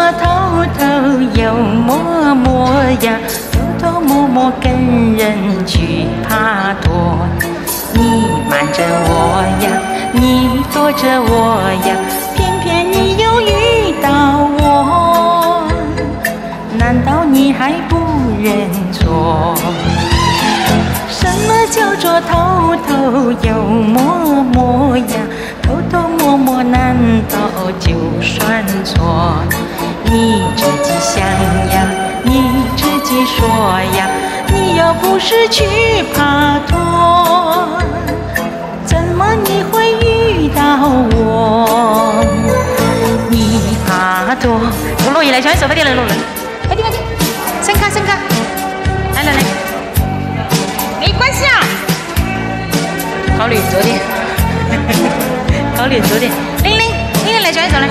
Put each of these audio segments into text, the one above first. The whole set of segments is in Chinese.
偷偷又摸摸呀，偷偷摸摸跟人去爬多。你瞒着我呀，你躲着我呀，偏偏你又遇到我，难道你还不认错？什么叫做偷偷又摸摸呀？偷偷摸摸难道就算错？你自己想呀，你自己说呀，你又不是去爬托，怎么你会遇到我？你爬托，我落叶嚟，上手，快啲嚟落嚟，快啲快啲，伸卡伸卡，來來來，沒關係啊，考慮早啲，考慮早啲，玲玲嚟上手嚟，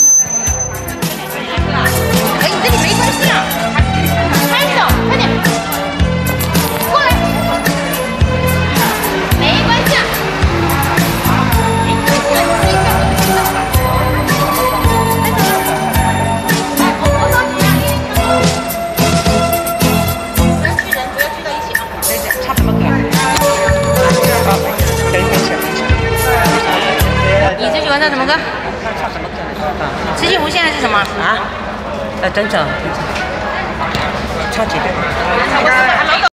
哎，你這裡沒關係啊，拍手，快點，過來，沒關係啊。你最喜欢唱什么歌？刺激无限还是什么？啊？真诚，超级的。